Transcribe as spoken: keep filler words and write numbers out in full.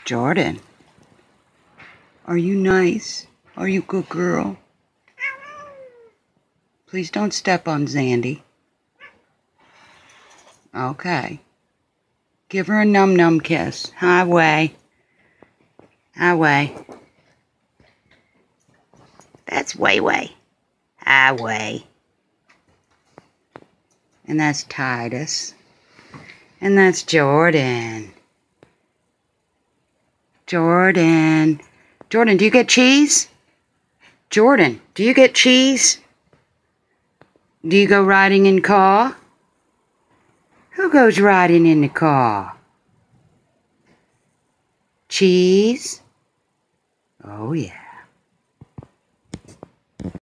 Jordan, are you nice? Are you a good girl? Please don't step on Zandy. Okay. Give her a num-num kiss. Highway. Highway. That's Way-Way. Highway. And that's Titus. And that's Jordan. Jordan. Jordan, do you get cheese? Jordan, do you get cheese? Do you go riding in car? Who goes riding in the car? Cheese? Oh, yeah.